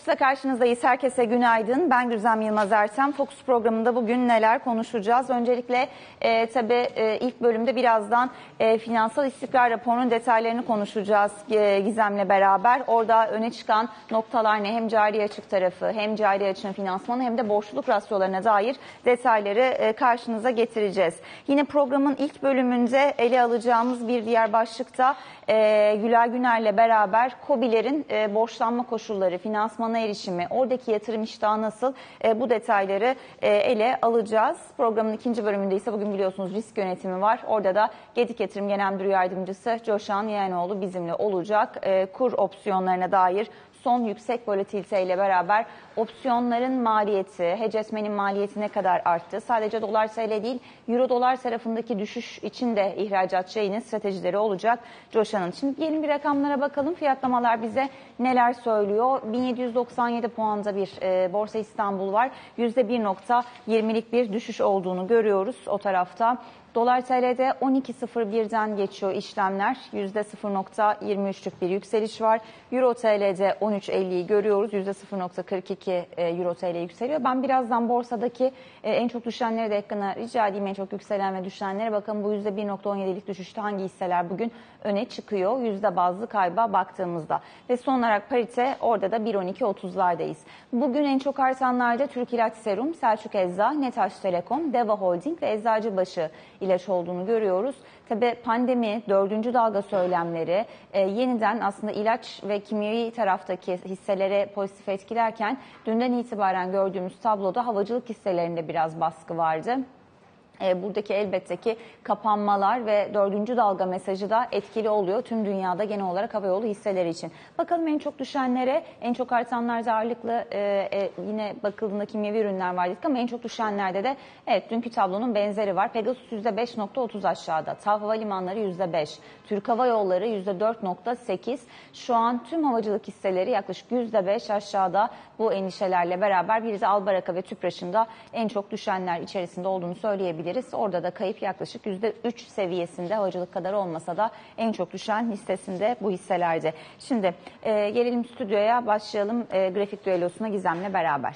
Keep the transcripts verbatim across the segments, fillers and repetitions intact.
Fokus'la karşınızdayız. Herkese günaydın. Ben Gürzem Yılmaz Ertem. Fokus programında bugün neler konuşacağız? Öncelikle e, tabii e, ilk bölümde birazdan e, finansal istikrar raporunun detaylarını konuşacağız e, Gizem'le beraber. Orada öne çıkan noktalar ne? Hem cari açık tarafı, hem cari açığın finansmanı, hem de borçluluk rasyolarına dair detayları e, karşınıza getireceğiz. Yine programın ilk bölümünde ele alacağımız bir diğer başlıkta e, Gülay Güner'le beraber KOBİ'lerin e, borçlanma koşulları, finansmana erişimi, oradaki yatırım iştahı nasıl, e, bu detayları e, ele alacağız. Programın ikinci bölümünde ise bugün biliyorsunuz risk yönetimi var. Orada da Gedik Yatırım Genel Müdür Yardımcısı Coşan Yeğenoğlu bizimle olacak. E, kur opsiyonlarına dair son yüksek volatilite ile beraber opsiyonların maliyeti, hedge etmenin maliyeti ne kadar arttı? Sadece dolar T L değil, euro dolar tarafındaki düşüş için de ihracatçı yayının stratejileri olacak Coşan'ın. Şimdi gelin bir rakamlara bakalım. Fiyatlamalar bize neler söylüyor? bin yedi yüz doksan yedi puanda bir e, Borsa İstanbul var. yüzde bir nokta yirmilik bir düşüş olduğunu görüyoruz o tarafta. Dolar T L'de on iki nokta sıfır birden geçiyor işlemler. yüzde sıfır nokta yirmi üçlük bir yükseliş var. Euro T L'de on üç nokta elliyi görüyoruz. yüzde sıfır nokta kırk iki Euro T L yükseliyor. Ben birazdan borsadaki en çok düşenleri de ekrana rica edeyim. En çok yükselen ve düşenlere bakın. Bu yüzde bir nokta on yedilik düşüşte hangi hisseler bugün öne çıkıyor? Yüzde bazlı kayba baktığımızda. Ve son olarak parite orada da bir on iki otuzlardayız. Bugün en çok artanlarda Türk İlaç Serum, Selçuk Ecza, Netaş Telekom, Deva Holding ve Eczacıbaşı ilaç olduğunu görüyoruz. Tabii pandemi, dördüncü dalga söylemleri e, yeniden aslında ilaç ve kimyevi taraftaki hisselere pozitif etkilerken dünden itibaren gördüğümüz tabloda havacılık hisselerinde biraz baskı vardı. Buradaki elbette ki kapanmalar ve dördüncü dalga mesajı da etkili oluyor tüm dünyada genel olarak havayolu hisseleri için. Bakalım en çok düşenlere, en çok artanlarda ağırlıklı e, e, yine bakıldığında kimyevi ürünler var dedik ama en çok düşenlerde de evet dünkü tablonun benzeri var. Pegasus yüzde beş nokta otuz aşağıda, TAV Havalimanları yüzde beş, Türk Hava Yolları yüzde dört nokta sekiz. Şu an tüm havacılık hisseleri yaklaşık yüzde beş aşağıda bu endişelerle beraber. Bir de Albaraka ve Tüpraş'ın da en çok düşenler içerisinde olduğunu söyleyebiliriz. Orada da kayıp yaklaşık yüzde üç seviyesinde, havacılık kadar olmasa da en çok düşen listesinde bu hisselerde. Şimdi e, gelelim stüdyoya, başlayalım e, grafik düellosuna Gizem'le beraber.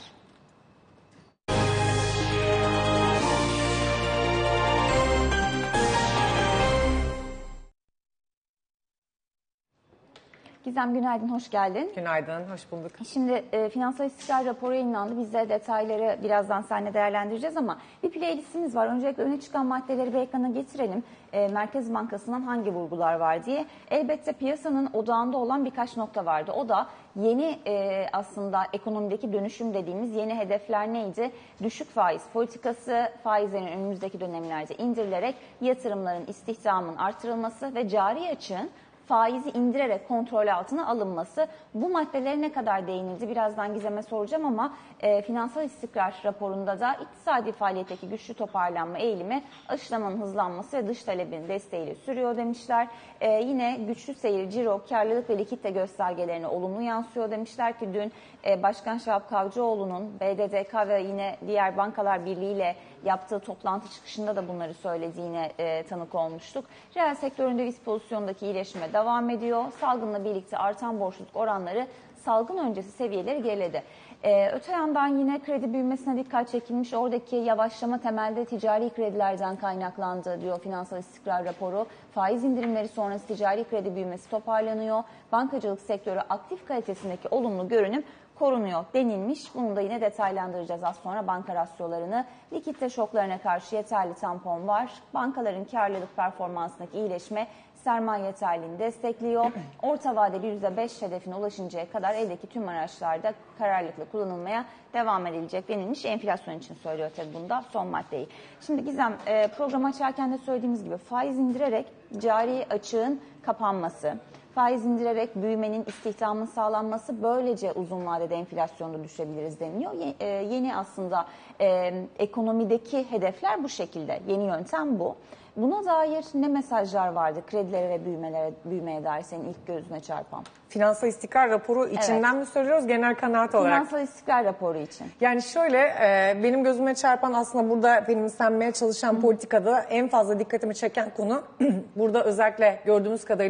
Gizem günaydın, hoş geldin. Günaydın, hoş bulduk. Şimdi e, finansal istikrar raporu yayınlandı. Biz de detayları birazdan seninle değerlendireceğiz ama bir playlistimiz var. Öncelikle öne çıkan maddeleri bir ekrana getirelim. E, Merkez Bankası'ndan hangi vurgular var diye. Elbette piyasanın odağında olan birkaç nokta vardı. O da yeni e, aslında ekonomideki dönüşüm dediğimiz yeni hedefler neydi? Düşük faiz politikası, faizlerin önümüzdeki dönemlerde indirilerek yatırımların, istihdamın artırılması ve cari açığın faizi indirerek kontrol altına alınması. Bu maddelere ne kadar değinildi birazdan Gizem'e soracağım ama e, finansal istikrar raporunda da iktisadi faaliyetteki güçlü toparlanma eğilimi aşılamanın hızlanması ve dış talebin desteğiyle sürüyor demişler. E, yine güçlü seyir, ciro, karlılık ve likitte göstergelerine olumlu yansıyor demişler ki dün e, Başkan Şahap Kavcıoğlu'nun B D D K ve yine diğer bankalar birliğiyle yaptığı toplantı çıkışında da bunları söylediğine e, tanık olmuştuk. Reel sektörün döviz pozisyonundaki iyileşme devam ediyor. Salgınla birlikte artan borçluluk oranları salgın öncesi seviyeleri geriledi. Ee, öte yandan yine kredi büyümesine dikkat çekilmiş. Oradaki yavaşlama temelde ticari kredilerden kaynaklandı diyor finansal istikrar raporu. Faiz indirimleri sonrası ticari kredi büyümesi toparlanıyor. Bankacılık sektörü aktif kalitesindeki olumlu görünüm korunuyor denilmiş. Bunu da yine detaylandıracağız az sonra banka rasyolarını. Likitte şoklarına karşı yeterli tampon var. Bankaların karlılık performansındaki iyileşme sermaye yeterliğini destekliyor. Orta vadeli yüzde beş hedefine ulaşıncaya kadar eldeki tüm araçlarda kararlılıkla kullanılmaya devam edilecek denilmiş. Enflasyon için söylüyor tabii bunda son maddeyi. Şimdi Gizem programı açarken de söylediğimiz gibi faiz indirerek cari açığın kapanması, faiz indirerek büyümenin, istihdamın sağlanması, böylece uzun vadede enflasyonda düşebiliriz deniliyor. Ye, e, yeni aslında e, ekonomideki hedefler bu şekilde. Yeni yöntem bu. Buna dair ne mesajlar vardı kredilere ve büyümelere, büyümeye dair senin ilk gözüne çarpan? Finansal istikrar raporu içinden evet. mi söylüyoruz, genel kanaat olarak? Finansal istikrar raporu için. Yani şöyle, e, benim gözüme çarpan aslında burada benimsenmeye çalışan Hı. politikada en fazla dikkatimi çeken konu burada özellikle gördüğümüz kadarıyla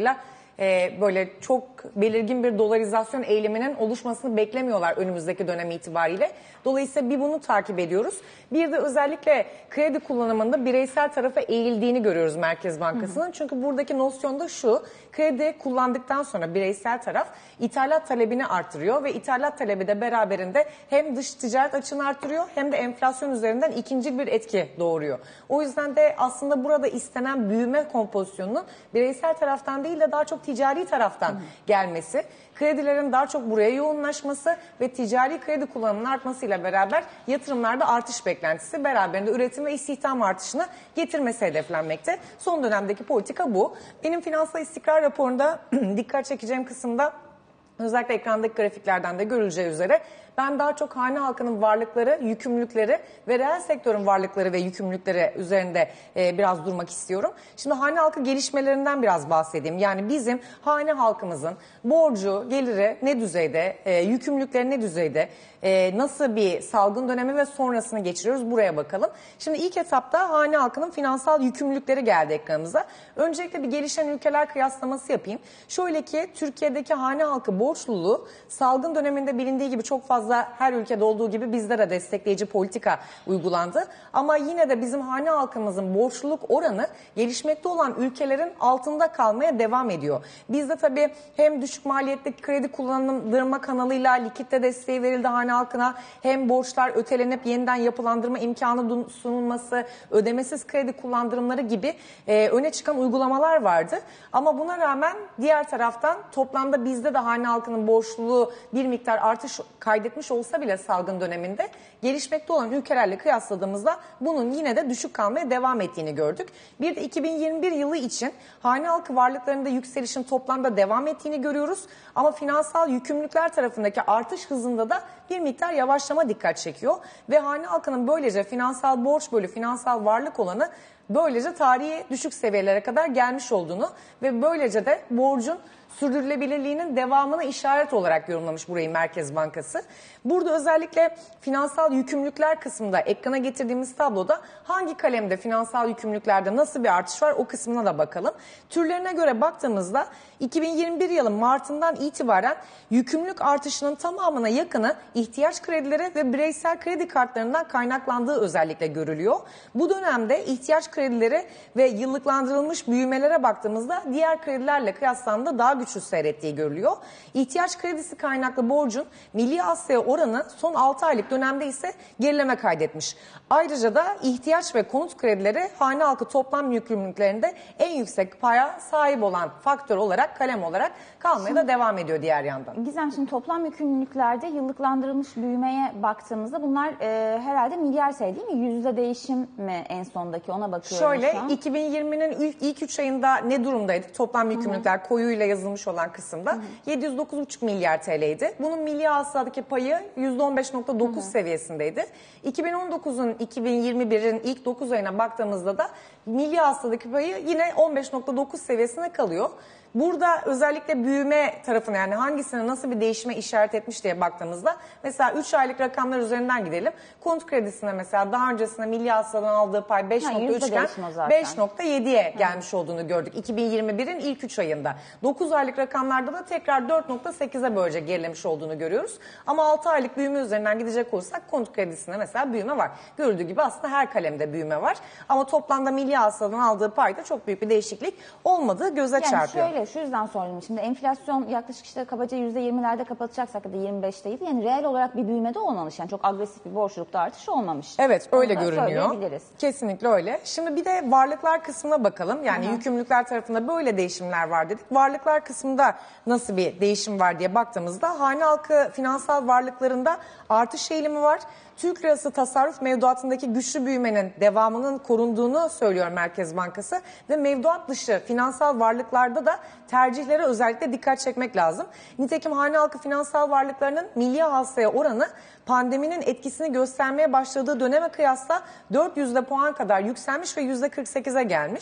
e, böyle çok belirgin bir dolarizasyon eyleminin oluşmasını beklemiyorlar önümüzdeki dönem itibariyle. Dolayısıyla bir bunu takip ediyoruz. Bir de özellikle kredi kullanımında bireysel tarafa eğildiğini görüyoruz Merkez Bankası'nın. Hı hı. Çünkü buradaki nosyon da şu, kredi kullandıktan sonra bireysel taraf ithalat talebini artırıyor ve ithalat talebi de beraberinde hem dış ticaret açığını artırıyor hem de enflasyon üzerinden ikinci bir etki doğuruyor. O yüzden de aslında burada istenen büyüme kompozisyonunun bireysel taraftan değil de daha çok ticari taraftan hı hı. gelmesi, kredilerin daha çok buraya yoğunlaşması ve ticari kredi kullanımının artmasıyla beraber yatırımlarda artış beklentisi beraberinde üretim ve istihdam artışını getirmesi hedeflenmekte. Son dönemdeki politika bu. Benim finansal istikrar raporunda dikkat çekeceğim kısımda özellikle ekrandaki grafiklerden de görüleceği üzere ben daha çok hane halkının varlıkları, yükümlülükleri ve reel sektörün varlıkları ve yükümlülükleri üzerinde e, biraz durmak istiyorum. Şimdi hane halkı gelişmelerinden biraz bahsedeyim. Yani bizim hane halkımızın borcu, geliri ne düzeyde, e, yükümlülükleri ne düzeyde, e, nasıl bir salgın dönemi ve sonrasını geçiriyoruz, buraya bakalım. Şimdi ilk etapta hane halkının finansal yükümlülükleri geldi ekranımıza. Öncelikle bir gelişen ülkeler kıyaslaması yapayım. Şöyle ki Türkiye'deki hane halkı borçluluğu salgın döneminde bilindiği gibi çok fazla her ülkede olduğu gibi bizde de destekleyici politika uygulandı. Ama yine de bizim hane halkımızın borçluluk oranı gelişmekte olan ülkelerin altında kalmaya devam ediyor. Bizde tabii hem düşük maliyetli kredi kullandırma kanalıyla likitte desteği verildi hane halkına, hem borçlar ötelenip yeniden yapılandırma imkanı sunulması, ödemesiz kredi kullandırımları gibi e, öne çıkan uygulamalar vardı. Ama buna rağmen diğer taraftan toplamda bizde de hane halkının borçluluğu bir miktar artış kaydetmiş olsa bile salgın döneminde gelişmekte olan ülkelerle kıyasladığımızda bunun yine de düşük kalmaya devam ettiğini gördük. Bir de iki bin yirmi bir yılı için hane halkı varlıklarında yükselişin toplamda devam ettiğini görüyoruz. Ama finansal yükümlülükler tarafındaki artış hızında da bir miktar yavaşlama dikkat çekiyor. Ve hane halkının böylece finansal borç bölü finansal varlık olanı böylece tarihi düşük seviyelere kadar gelmiş olduğunu ve böylece de borcun sürdürülebilirliğinin devamına işaret olarak yorumlamış burayı Merkez Bankası. Burada özellikle finansal yükümlülükler kısmında ekrana getirdiğimiz tabloda hangi kalemde finansal yükümlülüklerde nasıl bir artış var o kısmına da bakalım. Türlerine göre baktığımızda iki bin yirmi bir yılı Mart'ından itibaren yükümlülük artışının tamamına yakını ihtiyaç kredileri ve bireysel kredi kartlarından kaynaklandığı özellikle görülüyor. Bu dönemde ihtiyaç kredileri ve yıllıklandırılmış büyümelere baktığımızda diğer kredilerle kıyaslandığında daha güçlü seyrettiği görülüyor. İhtiyaç kredisi kaynaklı borcun milli hasılaya oranı son altı aylık dönemde ise gerileme kaydetmiş. Ayrıca da ihtiyaç ve konut kredileri hane halkı toplam yükümlülüklerinde en yüksek paya sahip olan faktör olarak, kalem olarak kalmaya şimdi, da devam ediyor diğer yandan. Gizem, şimdi toplam yükümlülüklerde yıllıklandırılmış büyümeye baktığımızda bunlar e, herhalde milyar sayı değil mi? Yüzde değişim mi en sondaki, ona bakıyorum. Şöyle iki bin yirminin ilk, ilk üç ayında ne durumdaydık? Toplam yükümlülükler Hı-hı. koyuyla yazılmış olan kısımda Hı-hı. yedi yüz dokuz buçuk milyar T L'ydi. Bunun milli hasıladaki payı yüzde on beş nokta dokuz seviyesindeydi. iki bin on dokuzun iki bin yirmi birin ilk dokuz ayına baktığımızda da milli hasıladaki payı yine on beş nokta dokuz seviyesinde kalıyor. Burada özellikle büyüme tarafına, yani hangisine nasıl bir değişime işaret etmiş diye baktığımızda mesela üç aylık rakamlar üzerinden gidelim. Konut kredisinde mesela daha öncesinde milli hasıladan aldığı pay beş nokta üç iken beş nokta yediye gelmiş olduğunu gördük iki bin yirmi birin ilk üç ayında. dokuz aylık rakamlarda da tekrar dört nokta sekize böylece gerilemiş olduğunu görüyoruz. Ama altı aylık büyüme üzerinden gidecek olursak konut kredisinde mesela büyüme var. Görüldüğü gibi aslında her kalemde büyüme var. Ama toplamda milli hasıladan aldığı payda çok büyük bir değişiklik olmadığı göze yani çarpıyor. Şöyle, şu yüzden sordum. Şimdi enflasyon yaklaşık işte kabaca yüzde yirmilerde kapatacaksak ya da yirmi beşteydi. Yani reel olarak bir büyüme de olmamış. Yani çok agresif bir borçlukta artış olmamış. Evet, öyle görünüyor. Kesinlikle öyle. Şimdi bir de varlıklar kısmına bakalım. Yani Hı-hı. yükümlülükler tarafında böyle değişimler var dedik. Varlıklar kısmında nasıl bir değişim var diye baktığımızda hane halkı finansal varlıklarında artış eğilimi var. Türk lirası tasarruf mevduatındaki güçlü büyümenin devamının korunduğunu söylüyor Merkez Bankası ve mevduat dışı finansal varlıklarda da tercihlere özellikle dikkat çekmek lazım. Nitekim hane halkı finansal varlıklarının milli hasılaya oranı pandeminin etkisini göstermeye başladığı döneme kıyasla dört yüzde puan kadar yükselmiş ve yüzde kırk sekize gelmiş.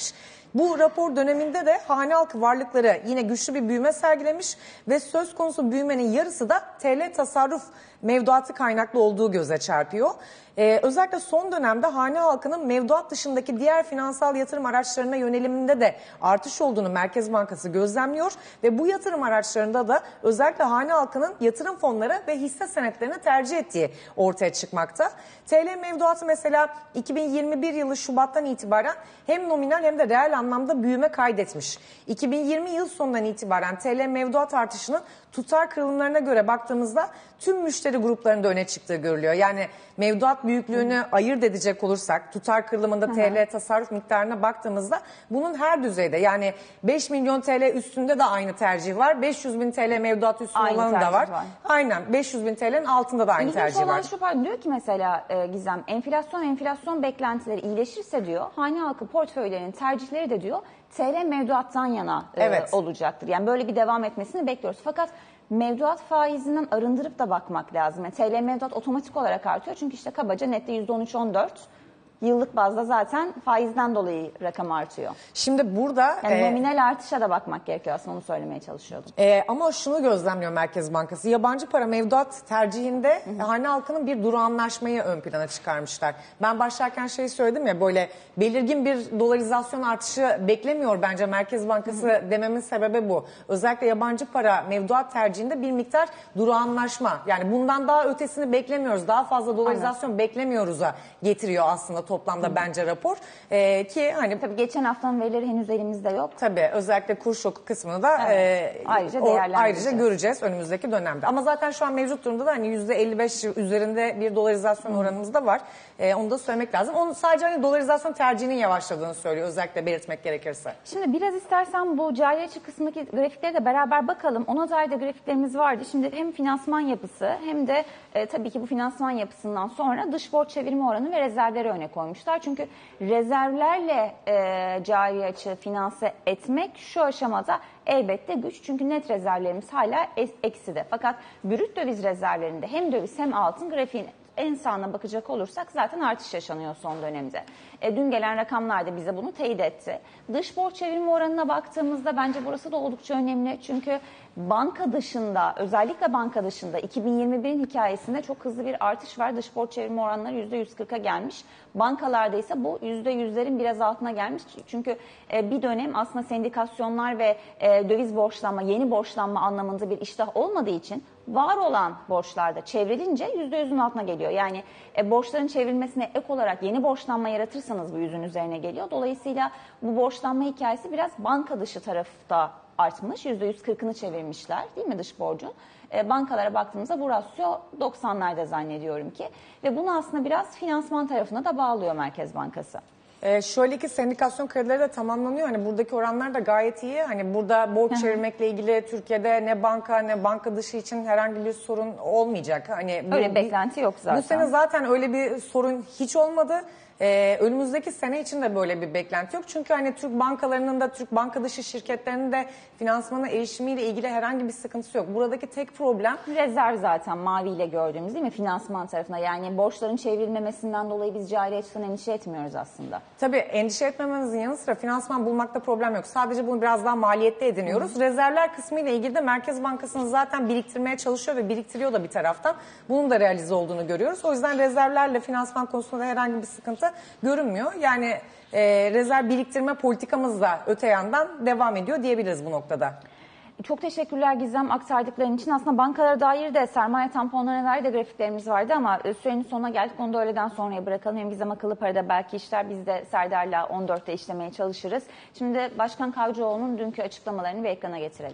Bu rapor döneminde de hane halkı varlıkları yine güçlü bir büyüme sergilemiş ve söz konusu büyümenin yarısı da T L tasarruf mevduatı kaynaklı olduğu göze çarpıyor. Ee, özellikle son dönemde hane halkının mevduat dışındaki diğer finansal yatırım araçlarına yöneliminde de artış olduğunu Merkez Bankası gözlemliyor ve bu yatırım araçlarında da özellikle hane halkının yatırım fonları ve hisse senetlerini tercih ettiği ortaya çıkmakta. T L mevduatı mesela iki bin yirmi bir yılı Şubat'tan itibaren hem nominal hem de reel anlamda büyüme kaydetmiş. iki bin yirmi yıl sonundan itibaren T L mevduat artışının tutar kırılımlarına göre baktığımızda tüm müşteri gruplarında öne çıktığı görülüyor. Yani mevduat büyüklüğünü ayırt edecek olursak tutar kırılımında T L tasarruf miktarına baktığımızda bunun her düzeyde yani beş milyon T L üstünde de aynı tercih var. beş yüz bin T L mevduat üstünde Aynı olanı da tercih var. var. Aynen beş yüz bin T L'nin altında da aynı İlginç tercih olan var. şu pardon, diyor ki mesela e, Gizem enflasyon enflasyon beklentileri iyileşirse diyor hane halkı portföylerinin tercihleri de diyor T L mevduattan yana e, Evet. olacaktır. Yani böyle bir devam etmesini bekliyoruz. Fakat mevduat faizinden arındırıp da bakmak lazım. Yani T L mevduat otomatik olarak artıyor. Çünkü işte kabaca nette yüzde on üç on dört yıllık bazda zaten faizden dolayı rakam artıyor. Şimdi burada Yani e, nominal artışa da bakmak gerekiyor aslında, onu söylemeye çalışıyordum. Ee, ama şunu gözlemliyor Merkez Bankası. Yabancı para mevduat tercihinde hı hı. hane halkının bir durağanlaşmayı ön plana çıkarmışlar. Ben başlarken şey söyledim ya, böyle belirgin bir dolarizasyon artışı beklemiyor bence Merkez Bankası hı hı. dememin sebebi bu. Özellikle yabancı para mevduat tercihinde bir miktar durağanlaşma. Yani bundan daha ötesini beklemiyoruz. Daha fazla dolarizasyon Aynen. beklemiyoruz'a getiriyor aslında toplamda hı hı. bence rapor. Ee, ki hani tabii geçen haftanın verileri henüz elimizde yok. Tabii özellikle kur şoku kısmını da evet. e, ayrıca, o, ayrıca göreceğiz önümüzdeki dönemde. Ama zaten şu an mevcut durumda da hani yüzde elli beş üzerinde bir dolarizasyon oranımız da var. E, onu da söylemek lazım. Onu sadece hani dolarizasyon tercihinin yavaşladığını söylüyor, özellikle belirtmek gerekirse. Şimdi biraz istersen bu cari açık kısmındaki grafikleri de beraber bakalım. Ona dair de grafiklerimiz vardı. Şimdi hem finansman yapısı hem de e, tabii ki bu finansman yapısından sonra dış borç çevirme oranı ve rezervleri öne koymuşlar. Çünkü rezervlerle e, cari açığı finanse etmek şu aşamada elbette güç. Çünkü net rezervlerimiz hala ekside. Fakat brüt döviz rezervlerinde hem döviz hem altın grafiğin en sağına bakacak olursak zaten artış yaşanıyor son dönemde. E, dün gelen rakamlar da bize bunu teyit etti. Dış borç çevirme oranına baktığımızda bence burası da oldukça önemli. Çünkü banka dışında, özellikle banka dışında iki bin yirmi birin hikayesinde çok hızlı bir artış var. Dış borç çevirme oranları yüzde yüz kırka gelmiş. Bankalarda ise bu yüzde yüzlerin biraz altına gelmiş. Çünkü e, bir dönem aslında sendikasyonlar ve e, döviz borçlanma, yeni borçlanma anlamında bir iştah olmadığı için var olan borçlarda çevrilince yüzde yüzün altına geliyor. Yani e, borçların çevrilmesine ek olarak yeni borçlanma yaratırsanız bu yüzün üzerine geliyor. Dolayısıyla bu borçlanma hikayesi biraz banka dışı tarafta artmış. yüzde yüz kırkını çevirmişler değil mi dış borcun? E, bankalara baktığımızda bu rasyo doksanlarda zannediyorum ki. Ve bunu aslında biraz finansman tarafına da bağlıyor Merkez Bankası. Ee, şöyle ki sendikasyon kredileri de tamamlanıyor. Hani buradaki oranlar da gayet iyi. Hani burada borç çevirmekle ilgili Türkiye'de ne banka ne banka dışı için herhangi bir sorun olmayacak. Hani bu, öyle bir beklenti yok zaten. Bu sene zaten öyle bir sorun hiç olmadı. Ee, önümüzdeki sene için de böyle bir beklenti yok. Çünkü hani Türk bankalarının da Türk banka dışı şirketlerinin de finansmana erişimiyle ilgili herhangi bir sıkıntısı yok. Buradaki tek problem rezerv zaten maviyle gördüğümüz değil mi finansman tarafına, yani borçların çevrilmemesinden dolayı biz cari açıdan endişe etmiyoruz aslında. Tabii endişe etmememizin yanı sıra finansman bulmakta problem yok. Sadece bunu biraz daha maliyetli ediniyoruz. Hı. Rezervler kısmı ile ilgili de Merkez Bankası'nın zaten biriktirmeye çalışıyor ve biriktiriyor da bir taraftan. Bunun da realize olduğunu görüyoruz. O yüzden rezervlerle finansman konusunda herhangi bir sıkıntı görünmüyor. Yani e, rezerv biriktirme politikamız da öte yandan devam ediyor diyebiliriz bu noktada. Çok teşekkürler Gizem aktardıkların için. Aslında bankalara dair de sermaye tamponlarına dair de grafiklerimiz vardı ama sürenin sonuna geldik. Onu da öğleden sonraya bırakalım. Hem Gizem akıllı parada belki işler, biz de Serdar'la on dörtte işlemeye çalışırız. Şimdi Başkan Kavcıoğlu'nun dünkü açıklamalarını bir ekrana getirelim.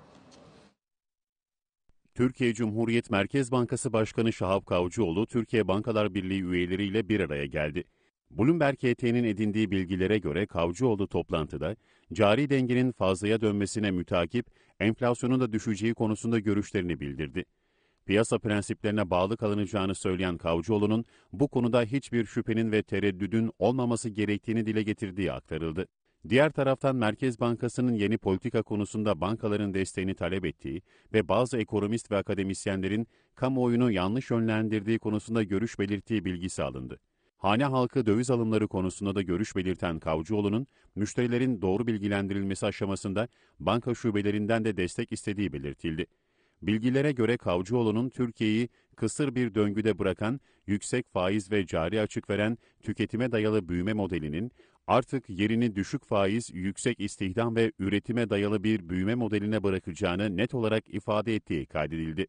Türkiye Cumhuriyet Merkez Bankası Başkanı Şahap Kavcıoğlu, Türkiye Bankalar Birliği üyeleriyle bir araya geldi. Bloomberg H T'nin edindiği bilgilere göre Kavcıoğlu toplantıda, cari dengenin fazlaya dönmesine mütakip, enflasyonun da düşeceği konusunda görüşlerini bildirdi. Piyasa prensiplerine bağlı kalınacağını söyleyen Kavcıoğlu'nun bu konuda hiçbir şüphenin ve tereddüdün olmaması gerektiğini dile getirdiği aktarıldı. Diğer taraftan Merkez Bankası'nın yeni politika konusunda bankaların desteğini talep ettiği ve bazı ekonomist ve akademisyenlerin kamuoyunu yanlış yönlendirdiği konusunda görüş belirttiği bilgisi alındı. Hane halkı döviz alımları konusunda da görüş belirten Kavcıoğlu'nun, müşterilerin doğru bilgilendirilmesi aşamasında banka şubelerinden de destek istediği belirtildi. Bilgilere göre Kavcıoğlu'nun Türkiye'yi kısır bir döngüde bırakan, yüksek faiz ve cari açık veren tüketime dayalı büyüme modelinin artık yerini düşük faiz, yüksek istihdam ve üretime dayalı bir büyüme modeline bırakacağını net olarak ifade ettiği kaydedildi.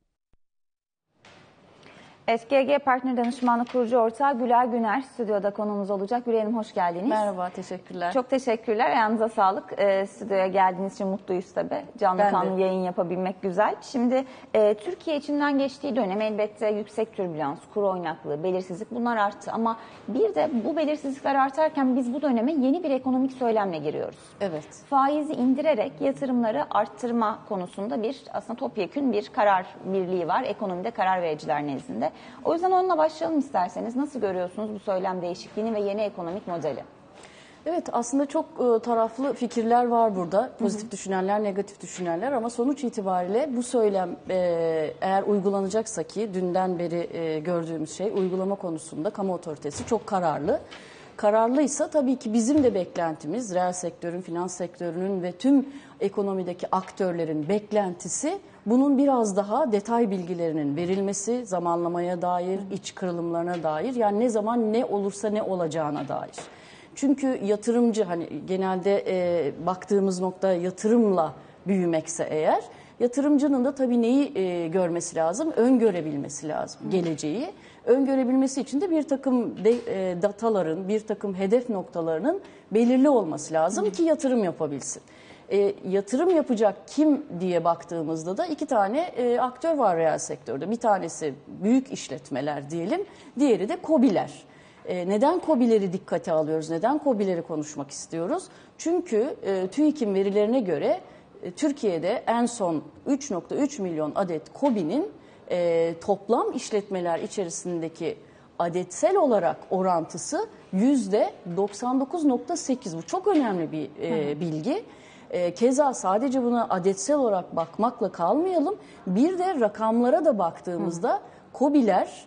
S G G Partner Danışmanlık Kurucu Ortağı Güler Güner stüdyoda konuğumuz olacak. Güler Hanım hoş geldiniz. Merhaba, teşekkürler. Çok teşekkürler. Ayağınıza sağlık. E, stüdyoya geldiğiniz için mutluyuz tabii. Canlı Ben kanlı de. yayın yapabilmek güzel. Şimdi e, Türkiye içinden geçtiği dönem elbette yüksek türbülans, kur oynaklığı, belirsizlik bunlar arttı. Ama bir de bu belirsizlikler artarken biz bu döneme yeni bir ekonomik söylemle giriyoruz. Evet. Faizi indirerek yatırımları arttırma konusunda bir aslında topyekün bir karar birliği var ekonomide karar vericiler nezdinde. O yüzden onunla başlayalım isterseniz. Nasıl görüyorsunuz bu söylem değişikliğini ve yeni ekonomik modeli? Evet, aslında çok e, taraflı fikirler var burada. Pozitif hı hı. düşünenler, negatif düşünenler ama sonuç itibariyle bu söylem e, eğer uygulanacaksa ki dünden beri e, gördüğümüz şey uygulama konusunda kamu otoritesi çok kararlı. Kararlıysa tabii ki bizim de beklentimiz, reel sektörün, finans sektörünün ve tüm ekonomideki aktörlerin beklentisi bunun biraz daha detay bilgilerinin verilmesi, zamanlamaya dair, iç kırılımlarına dair, yani ne zaman ne olursa ne olacağına dair. Çünkü yatırımcı, hani genelde e, baktığımız nokta yatırımla büyümekse eğer, yatırımcının da tabii neyi e, görmesi lazım? Öngörebilmesi lazım geleceği. Öngörebilmesi için de bir takım de, e, dataların, bir takım hedef noktalarının belirli olması lazım Hı. ki yatırım yapabilsin. E, yatırım yapacak kim diye baktığımızda da iki tane e, aktör var reel sektörde. Bir tanesi büyük işletmeler diyelim, diğeri de KOBİ'ler. E, neden KOBİ'leri dikkate alıyoruz, neden KOBİ'leri konuşmak istiyoruz? Çünkü e, TÜİK'in verilerine göre e, Türkiye'de en son üç nokta üç milyon adet KOBİ'nin e, toplam işletmeler içerisindeki adetsel olarak orantısı yüzde doksan dokuz nokta sekiz. Bu çok önemli bir e, bilgi. E, keza sadece buna adetsel olarak bakmakla kalmayalım. Bir de rakamlara da baktığımızda Hı. KOBİ'ler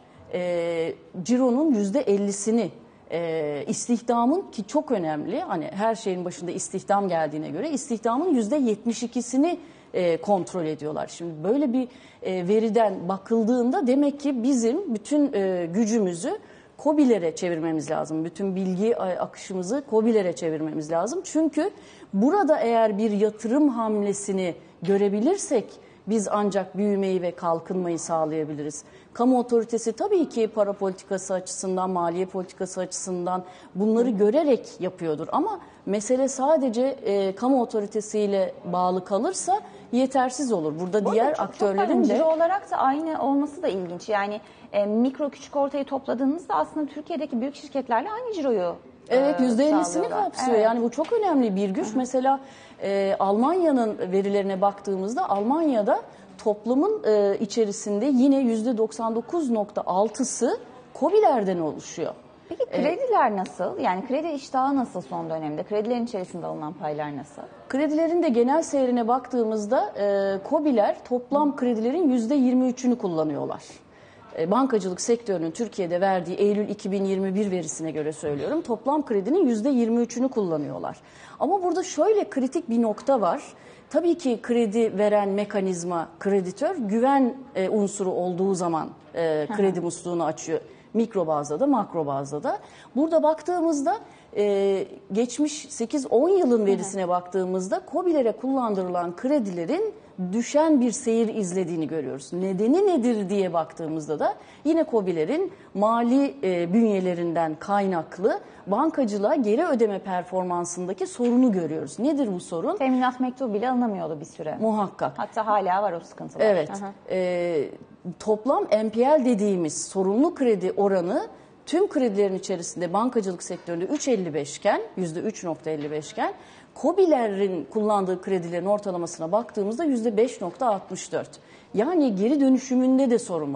e, cironun yüzde ellisini, e, istihdamın ki çok önemli, hani her şeyin başında istihdam geldiğine göre istihdamın yüzde yetmiş ikisini e, kontrol ediyorlar. Şimdi böyle bir e, veriden bakıldığında demek ki bizim bütün e, gücümüzü KOBİ'lere çevirmemiz lazım. Bütün bilgi akışımızı KOBİ'lere çevirmemiz lazım. Çünkü burada eğer bir yatırım hamlesini görebilirsek biz ancak büyümeyi ve kalkınmayı sağlayabiliriz. Kamu otoritesi tabii ki para politikası açısından, maliye politikası açısından bunları görerek yapıyordur. Ama mesele sadece e, kamu otoritesiyle bağlı kalırsa yetersiz olur. Burada Bu diğer çok, aktörlerin çok de... Ciro olarak da aynı olması da ilginç. Yani e, mikro küçük ortayı topladığınızda aslında Türkiye'deki büyük şirketlerle aynı ciroyu Evet, yüzde ellisini kapsıyor. Evet. Yani bu çok önemli bir güç. Hı hı. Mesela e, Almanya'nın verilerine baktığımızda Almanya'da toplumun e, içerisinde yine yüzde doksan dokuz nokta altısı KOBİ'lerden oluşuyor. Peki krediler nasıl? Yani kredi iştahı nasıl son dönemde? Kredilerin içerisinde alınan paylar nasıl? Kredilerin de genel seyrine baktığımızda e, KOBİ'ler toplam kredilerin yüzde yirmi üçünü kullanıyorlar. Bankacılık sektörünün Türkiye'de verdiği Eylül iki bin yirmi bir verisine göre söylüyorum. Toplam kredinin yüzde yirmi üçünü kullanıyorlar. Ama burada şöyle kritik bir nokta var. Tabii ki kredi veren mekanizma kreditör güven e, unsuru olduğu zaman e, kredi musluğunu açıyor. Mikro bazda da makro bazda da. Burada baktığımızda e, geçmiş sekiz on yılın verisine baktığımızda KOBİ'lere kullandırılan kredilerin düşen bir seyir izlediğini görüyoruz. Nedeni nedir diye baktığımızda da yine KOBİ'lerin mali e, bünyelerinden kaynaklı bankacılığa geri ödeme performansındaki sorunu görüyoruz. Nedir bu sorun? Teminat mektubu bile alınamıyordu bir süre. Muhakkak. Hatta hala var o sıkıntılar. Evet. E, toplam N P L dediğimiz sorumlu kredi oranı tüm kredilerin içerisinde bankacılık sektöründe üç virgül elli beş iken, yüzde üç virgül elli beş iken KOBİ'lerin kullandığı kredilerin ortalamasına baktığımızda yüzde beş virgül altmış dört. Yani geri dönüşümünde de sorun var.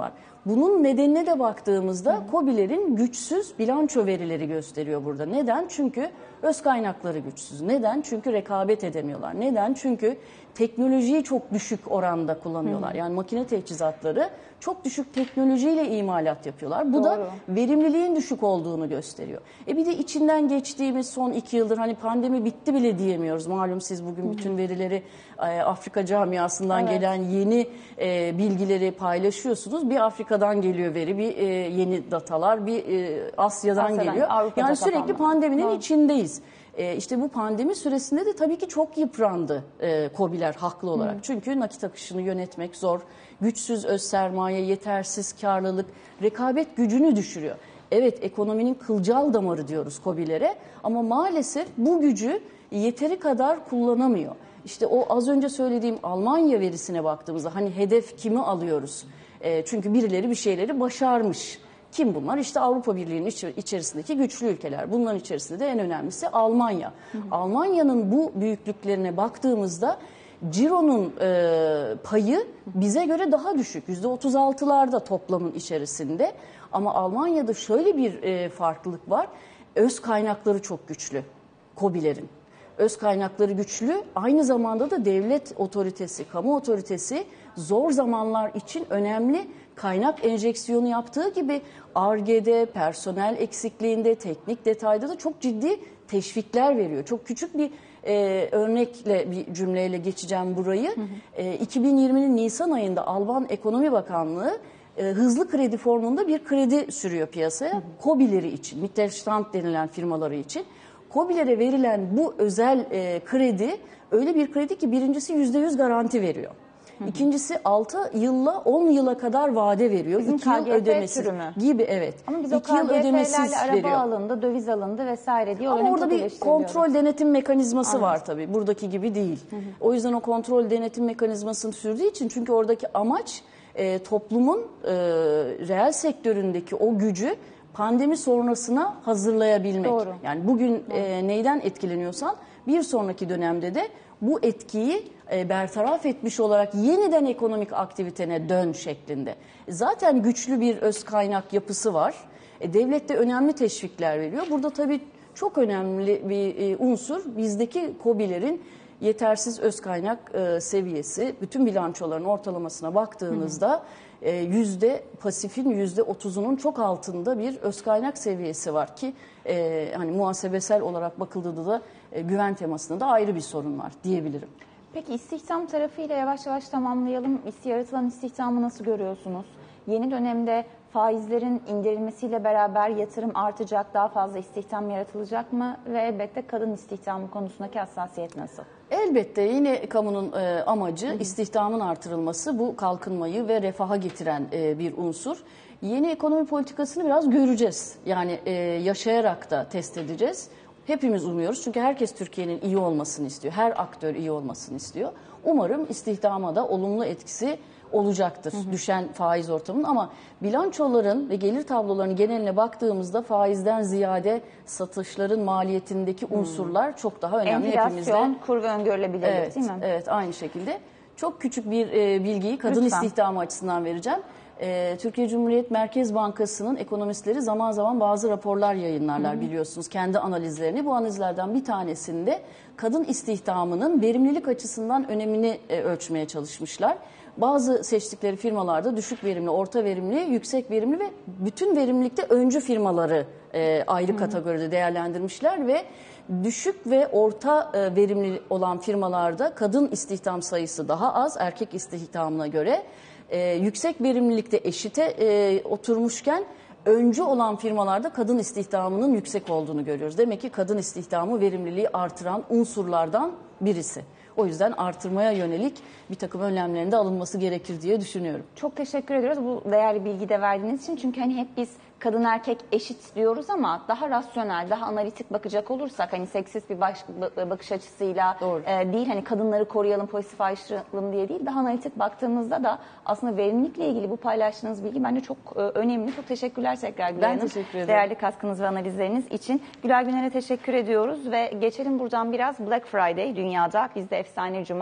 Bunun nedenine de baktığımızda KOBİ'lerin güçsüz bilanço verileri gösteriyor burada. Neden? Çünkü öz kaynakları güçsüz. Neden? Çünkü rekabet edemiyorlar. Neden? Çünkü teknolojiyi çok düşük oranda kullanıyorlar. Yani makine teçhizatları çok düşük teknolojiyle imalat yapıyorlar. Bu Doğru. da verimliliğin düşük olduğunu gösteriyor. E bir de içinden geçtiğimiz son iki yıldır hani pandemi bitti bile diyemiyoruz. Malum siz bugün bütün verileri e, Afrika camiasından Evet. gelen yeni e, bilgileri paylaşıyorsunuz. Bir Afrika'dan geliyor veri, bir e, yeni datalar, bir e, Asya'dan, Asya'dan, geliyor. Avrupa'da Yani sürekli kapanma. pandeminin Doğru. içindeyiz. E, işte bu pandemi süresinde de tabii ki çok yıprandı e, KOBİ'ler haklı olarak. Hı. Çünkü nakit akışını yönetmek zor, güçsüz öz sermaye, yetersiz karlılık, rekabet gücünü düşürüyor. Evet, ekonominin kılcal damarı diyoruz KOBİ'lere ama maalesef bu gücü yeteri kadar kullanamıyor. İşte o az önce söylediğim Almanya verisine baktığımızda hani hedef kimi alıyoruz? E, çünkü birileri bir şeyleri başarmış. Kim bunlar? İşte Avrupa Birliği'nin içerisindeki güçlü ülkeler. Bunların içerisinde de en önemlisi Almanya. Hı hı. Almanya'nın bu büyüklüklerine baktığımızda cironun e, payı bize göre daha düşük. yüzde otuz altılarda toplamın içerisinde. Ama Almanya'da şöyle bir e, farklılık var. Öz kaynakları çok güçlü KOBİ'lerin. Öz kaynakları güçlü, aynı zamanda da devlet otoritesi, kamu otoritesi zor zamanlar için önemli kaynak enjeksiyonu yaptığı gibi Ar-Ge'de, personel eksikliğinde, teknik detayda da çok ciddi teşvikler veriyor. Çok küçük bir e, örnekle, bir cümleyle geçeceğim burayı. Hı hı. E, iki bin yirminin Nisan ayında Alman Ekonomi Bakanlığı e, hızlı kredi formunda bir kredi sürüyor piyasaya. Hı hı. KOBİ'leri için, Mittelstand denilen firmaları için. KOBİ'lere verilen bu özel e, kredi öyle bir kredi ki birincisi yüzde yüz garanti veriyor. Hı hı. İkincisi altı yılla on yıla kadar vade veriyor. Bizim iki yıl ödemesi gibi, evet. Ama biz İki o yıl ödemesiz araba veriyor. alındı, döviz alındı vesaire diye. Ama orada bir kontrol denetim mekanizması Anladım. var tabii. Buradaki gibi değil. Hı hı. O yüzden o kontrol denetim mekanizmasını sürdüğü için, çünkü oradaki amaç e, toplumun e, reel sektöründeki o gücü pandemi sonrasına hazırlayabilmek. Doğru. Yani bugün e, neyden etkileniyorsan bir sonraki dönemde de bu etkiyi e, bertaraf etmiş olarak yeniden ekonomik aktivitene dön şeklinde. Zaten güçlü bir öz kaynak yapısı var. E, devlet de önemli teşvikler veriyor. Burada tabii çok önemli bir e, unsur bizdeki KOBİ'lerin yetersiz öz kaynak e, seviyesi. Bütün bilançoların ortalamasına baktığınızda hı hı. E, yüzde pasifin yüzde otuzunun çok altında bir öz kaynak seviyesi var ki e, hani muhasebesel olarak bakıldığında da e, güven temasında da ayrı bir sorun var diyebilirim. Peki istihdam tarafıyla yavaş yavaş tamamlayalım. Yaratılan istihdamı nasıl görüyorsunuz? Yeni dönemde faizlerin indirilmesiyle beraber yatırım artacak, daha fazla istihdam yaratılacak mı? Ve elbette kadın istihdamı konusundaki hassasiyet nasıl? Elbette yine kamunun e, amacı hı hı. istihdamın artırılması, bu kalkınmayı ve refaha getiren e, bir unsur. Yeni ekonomi politikasını biraz göreceğiz. Yani e, yaşayarak da test edeceğiz. Hepimiz umuyoruz çünkü herkes Türkiye'nin iyi olmasını istiyor. Her aktör iyi olmasını istiyor. Umarım istihdama da olumlu etkisi olacaktır hı hı. düşen faiz ortamının, ama bilançoların ve gelir tablolarının geneline baktığımızda faizden ziyade satışların maliyetindeki unsurlar hmm. çok daha önemli. Enflasyon, kur ve öngörülebilirlik evet, değil mi? Evet, aynı şekilde. Çok küçük bir e, bilgiyi kadın Lütfen. istihdamı açısından vereceğim. E, Türkiye Cumhuriyet Merkez Bankası'nın ekonomistleri zaman zaman bazı raporlar yayınlarlar hı hı. biliyorsunuz, kendi analizlerini. Bu analizlerden bir tanesinde kadın istihdamının verimlilik açısından önemini e, ölçmeye çalışmışlar. Bazı seçtikleri firmalarda düşük verimli, orta verimli, yüksek verimli ve bütün verimlilikte öncü firmaları e, ayrı Hı-hı. kategoride değerlendirmişler ve düşük ve orta e, verimli olan firmalarda kadın istihdam sayısı daha az erkek istihdamına göre. E, yüksek verimlilikte eşite e, oturmuşken öncü olan firmalarda kadın istihdamının yüksek olduğunu görüyoruz. Demek ki kadın istihdamı verimliliği artıran unsurlardan birisi. O yüzden artırmaya yönelik bir takım önlemlerin de alınması gerekir diye düşünüyorum. Çok teşekkür ediyoruz bu değerli bilgi de verdiğiniz için. Çünkü hani hep biz kadın erkek eşit diyoruz ama daha rasyonel, daha analitik bakacak olursak hani seksist bir baş, bakış açısıyla e, değil, hani kadınları koruyalım, pozitif ayrıştıralım diye değil, daha analitik baktığımızda da aslında verimlilikle ilgili bu paylaştığınız bilgi bence çok e, önemli. Çok teşekkürler tekrar Gülay Hanım. Ben teşekkür ederim. Değerli katkınız ve analizleriniz için. Gülay Güner'e teşekkür ediyoruz ve geçelim buradan biraz Black Friday dünyada. Bizde efsane cuma.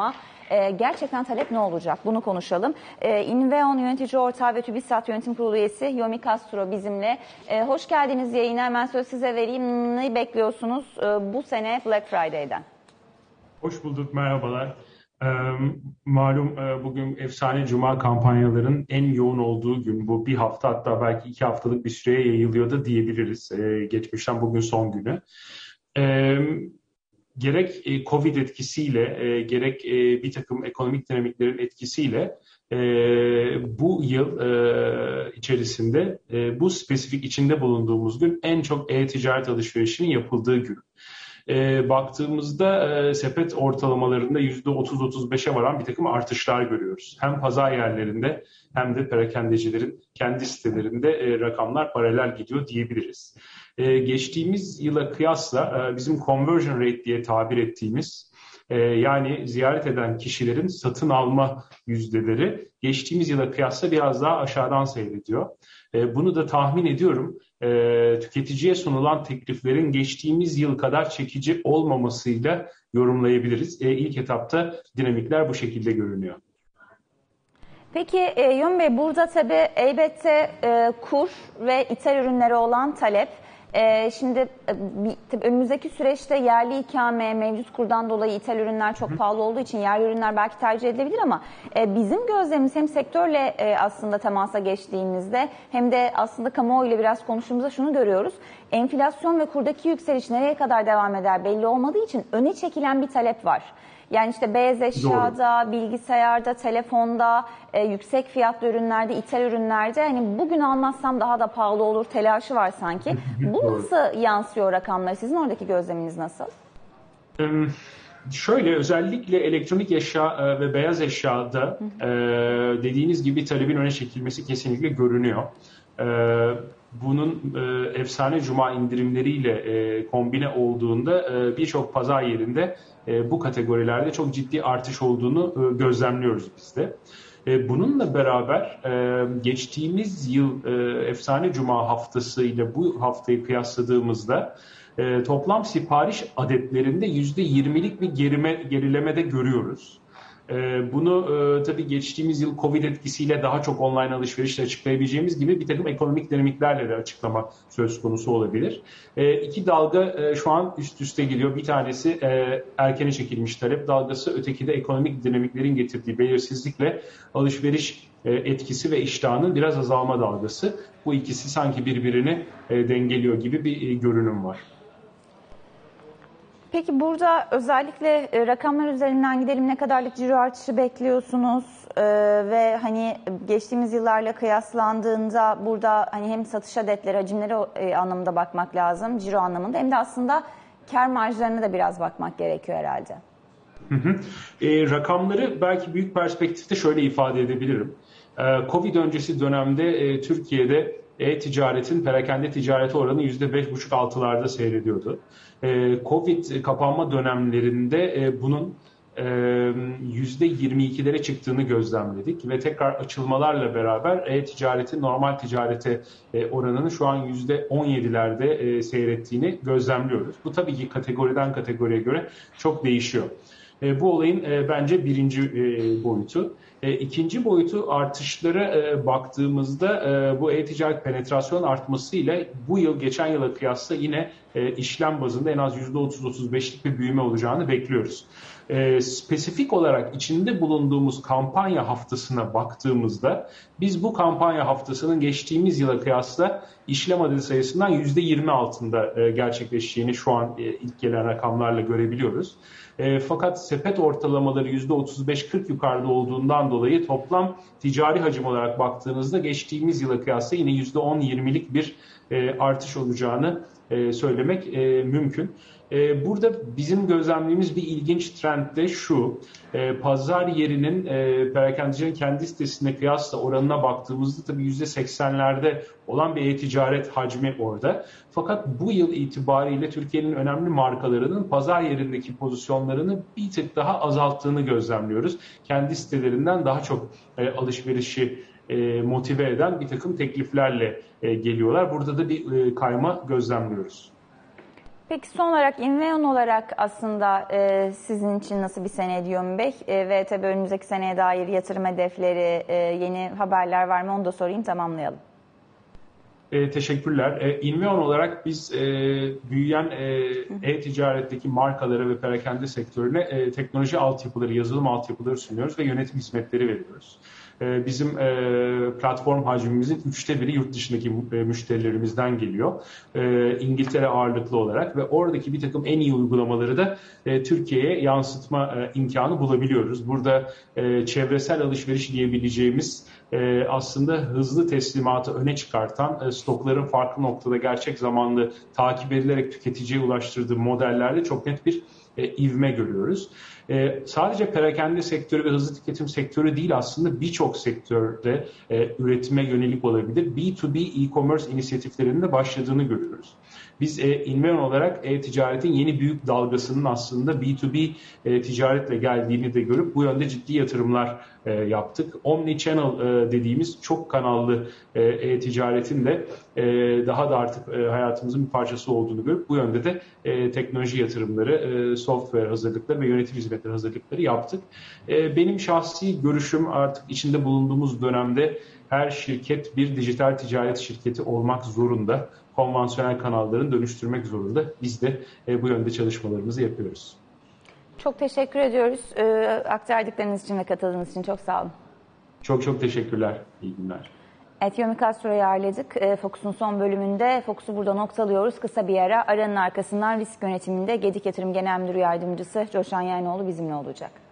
e, gerçekten talep ne olacak? Bunu konuşalım. E, Inveon yönetici ortağı ve TÜBİSAT yönetim kurulu üyesi Yomi Castro bizimle. E, hoş geldiniz yayına. Hemen söz size vereyim. Ne bekliyorsunuz e, bu sene Black Friday'den? Hoş bulduk, merhabalar. Ee, malum e, bugün efsane Cuma kampanyaların en yoğun olduğu gün. Bu bir hafta, hatta belki iki haftalık bir süreye yayılıyor da diyebiliriz. Ee, geçmişten bugün son günü. Ee, gerek e, Covid etkisiyle, e, gerek e, bir takım ekonomik dinamiklerin etkisiyle e, bu yıl e, içerisinde e, bu spesifik içinde bulunduğumuz gün en çok e-ticaret alışverişinin yapıldığı gün. E, baktığımızda e, sepet ortalamalarında yüzde otuz otuz beşe varan bir takım artışlar görüyoruz. Hem pazar yerlerinde hem de perakendecilerin kendi sitelerinde e, rakamlar paralel gidiyor diyebiliriz. E, geçtiğimiz yıla kıyasla e, bizim conversion rate diye tabir ettiğimiz e, yani ziyaret eden kişilerin satın alma yüzdeleri geçtiğimiz yıla kıyasla biraz daha aşağıdan seyrediyor. E, bunu da tahmin ediyorum. E, tüketiciye sunulan tekliflerin geçtiğimiz yıl kadar çekici olmamasıyla yorumlayabiliriz. E, ilk etapta dinamikler bu şekilde görünüyor. Peki e, Yomi Bey, burada tabii elbette e, kur ve ithal ürünlere olan talep. E, şimdi e, tabii önümüzdeki süreçte yerli ikame, mevcut kurdan dolayı ithal ürünler çok Hı. pahalı olduğu için yerli ürünler belki tercih edilebilir ama e, bizim gözlemimiz hem sektörle e, aslında temasa geçtiğimizde hem de aslında kamuoyuyla biraz konuştuğumuzda şunu görüyoruz. Enflasyon ve kurdaki yükseliş nereye kadar devam eder belli olmadığı için öne çekilen bir talep var. Yani işte beyaz eşyada, Doğru. bilgisayarda, telefonda, e, yüksek fiyatlı ürünlerde, ithal ürünlerde hani bugün almazsam daha da pahalı olur telaşı var sanki. Bu Doğru. nasıl yansıyor rakamlara? Sizin oradaki gözleminiz nasıl? Ee, şöyle özellikle elektronik eşya ve beyaz eşyada e, dediğiniz gibi talebin öne çekilmesi kesinlikle görünüyor. E, bunun e, efsane Cuma indirimleriyle e, kombine olduğunda e, birçok pazar yerinde e, bu kategorilerde çok ciddi artış olduğunu e, gözlemliyoruz biz de. E, bununla beraber e, geçtiğimiz yıl e, efsane Cuma haftası ile bu haftayı kıyasladığımızda e, toplam sipariş adetlerinde yüzde yirmilik bir gerime, gerileme de görüyoruz. Bunu tabii geçtiğimiz yıl Covid etkisiyle daha çok online alışverişle açıklayabileceğimiz gibi bir takım ekonomik dinamiklerle de açıklamak söz konusu olabilir. İki dalga şu an üst üste geliyor. Bir tanesi erkene çekilmiş talep dalgası, öteki de ekonomik dinamiklerin getirdiği belirsizlikle alışveriş etkisi ve iştahının biraz azalma dalgası. Bu ikisi sanki birbirini dengeliyor gibi bir görünüm var. Peki burada özellikle e, rakamlar üzerinden gidelim. Ne kadarlık ciro artışı bekliyorsunuz? Ee, ve hani geçtiğimiz yıllarla kıyaslandığında burada hani hem satış adetleri, hacimleri e, anlamında bakmak lazım, ciro anlamında, hem de aslında kar marjlarına da biraz bakmak gerekiyor herhalde. Hı hı. E, rakamları belki büyük perspektifte şöyle ifade edebilirim. E, Covid öncesi dönemde e, Türkiye'de e-ticaretin perakende ticareti oranı yüzde beş buçuk altılarda seyrediyordu. Covid kapanma dönemlerinde bunun yüzde yirmi ikilere çıktığını gözlemledik ve tekrar açılmalarla beraber e-ticaretin normal ticarete oranının şu an yüzde on yedilerde seyrettiğini gözlemliyoruz. Bu tabii ki kategoriden kategoriye göre çok değişiyor. Bu olayın bence birinci boyutu. İkinci boyutu, artışlara baktığımızda bu e-ticaret penetrasyon artmasıyla bu yıl geçen yıla kıyasla yine işlem bazında en az yüzde otuz otuz beşlik bir büyüme olacağını bekliyoruz. Spesifik olarak içinde bulunduğumuz kampanya haftasına baktığımızda biz bu kampanya haftasının geçtiğimiz yıla kıyasla işlem adedi sayısından yüzde yirmi altında gerçekleşeceğini şu an ilk gelen rakamlarla görebiliyoruz. E, fakat sepet ortalamaları yüzde otuz beş kırk yukarıda olduğundan dolayı toplam ticari hacim olarak baktığınızda geçtiğimiz yıla kıyasla yine yüzde on yirmilik bir e, artış olacağını e, söylemek e, mümkün. E, burada bizim gözlemlediğimiz bir ilginç trend de şu: e, pazar yerinin e, perakendecilerin kendi sitesine kıyasla oranına baktığımızda tabii yüzde seksenlerde olan bir e-ticaret hacmi orada. Fakat bu yıl itibariyle Türkiye'nin önemli markalarının pazar yerindeki pozisyonlarını bir tık daha azalttığını gözlemliyoruz. Kendi sitelerinden daha çok e, alışverişi e, motive eden bir takım tekliflerle e, geliyorlar. Burada da bir e, kayma gözlemliyoruz. Peki son olarak Inveon olarak aslında e, sizin için nasıl bir sene Ediyorum Bey? E, ve tabii önümüzdeki seneye dair yatırım hedefleri, e, yeni haberler var mı onu da sorayım, tamamlayalım. E, teşekkürler. E, Inveon olarak biz e, büyüyen e-ticaretteki markalara ve perakende sektörüne e, teknoloji altyapıları, yazılım altyapıları sunuyoruz ve yönetim hizmetleri veriyoruz. E, bizim e, platform hacmimizin üçte biri yurt dışındaki e, müşterilerimizden geliyor. E, İngiltere ağırlıklı olarak ve oradaki bir takım en iyi uygulamaları da e, Türkiye'ye yansıtma e, imkanı bulabiliyoruz. Burada e, çevresel alışveriş diyebileceğimiz e, aslında hızlı teslimatı öne çıkartan, e, stokların farklı noktada gerçek zamanlı takip edilerek tüketiciye ulaştırdığı modellerde çok net bir e, ivme görüyoruz. E, sadece perakende sektörü ve hızlı tüketim sektörü değil, aslında birçok sektörde e, üretime yönelik olabilir. B to B e-commerce inisiyatiflerinin de başladığını görüyoruz. Biz e, Inveon olarak e-ticaretin yeni büyük dalgasının aslında B to B e, ticaretle geldiğini de görüp bu yönde ciddi yatırımlar e, yaptık. Omnichannel e, dediğimiz çok kanallı e, e-ticaretin de e, daha da artık e, hayatımızın bir parçası olduğunu görüp bu yönde de e, teknoloji yatırımları, e, software hazırlıkları ve yönetim hizmetleri hazırlıkları yaptık. E, benim şahsi görüşüm, artık içinde bulunduğumuz dönemde her şirket bir dijital ticaret şirketi olmak zorunda. Konvansiyonel kanalların dönüştürmek zorunda. Biz de e, bu yönde çalışmalarımızı yapıyoruz. Çok teşekkür ediyoruz e, aktardıklarınız için ve katıldığınız için. Çok sağ olun. Çok çok teşekkürler. İyi günler. Evet, Yomi Castro'yu ağırladık. E, Focus'un son bölümünde Focus'u burada noktalıyoruz. Kısa bir ara, aranın arkasından risk yönetiminde Gedik Yatırım Genel Müdürü Yardımcısı Coşan Yaynoğlu bizimle olacak.